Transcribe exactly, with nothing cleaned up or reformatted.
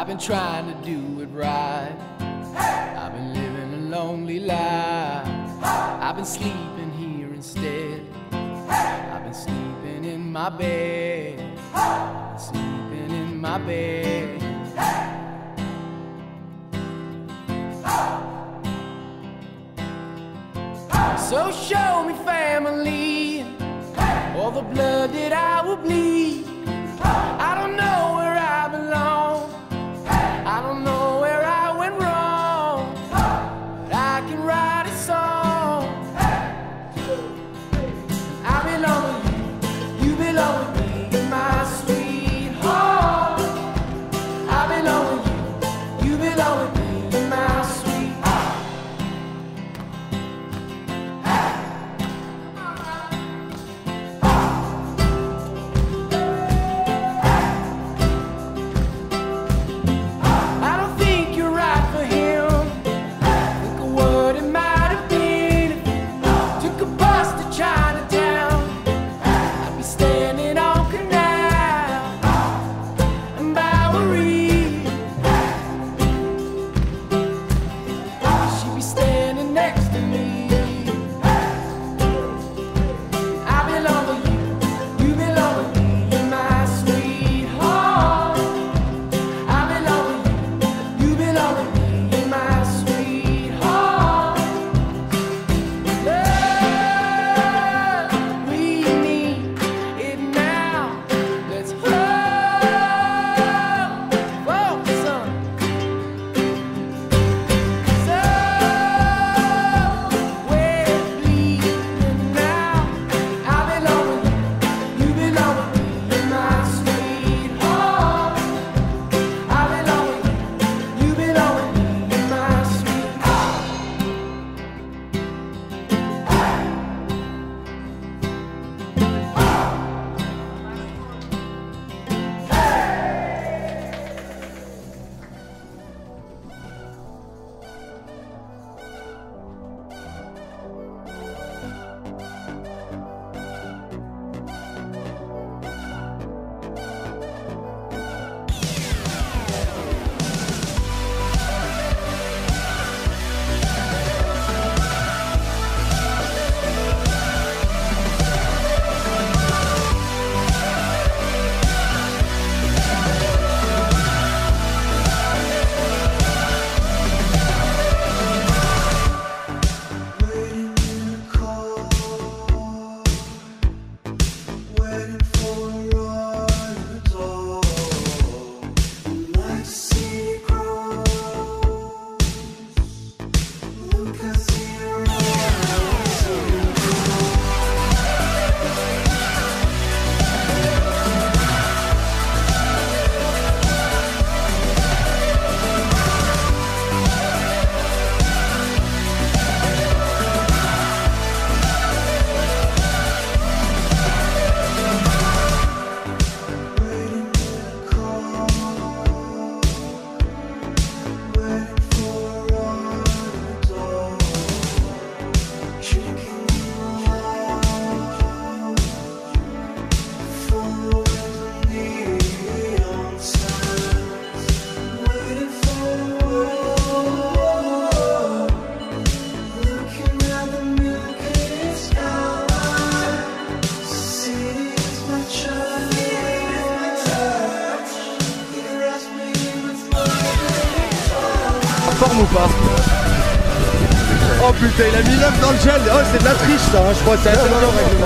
I've been trying to do it right. I've been living a lonely life. I've been sleeping here instead. I've been sleeping in my bed. I've been sleeping in my bed. So show me family, all the blood that I will bleed. I don't know where I belong. I don't know where I went wrong, but I can write a song. I belong with you, you belong with me, my sweetheart. I belong with you, you belong with me, my sweetheart. Forme ou pas? Oh putain, il a mis l'œuf dans le gel. Oh, c'est de la triche ça, hein, je crois que c'est assez dans le règlement.